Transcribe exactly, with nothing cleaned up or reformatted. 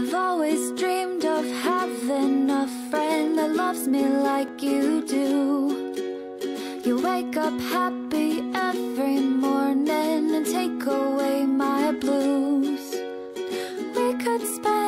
I've always dreamed of having a friend that loves me like you do. You wake up happy every morning and take away my blues. We could spend